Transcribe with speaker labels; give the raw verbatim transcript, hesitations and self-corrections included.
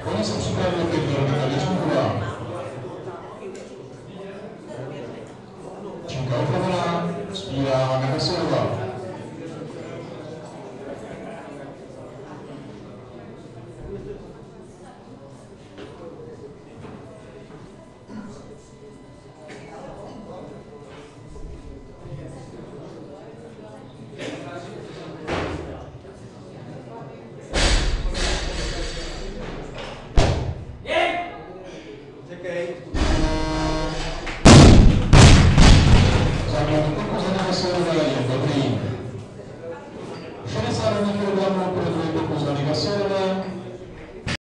Speaker 1: Oni se připravili opět Veronika Věřníková. Činka opravená, spírá na veselou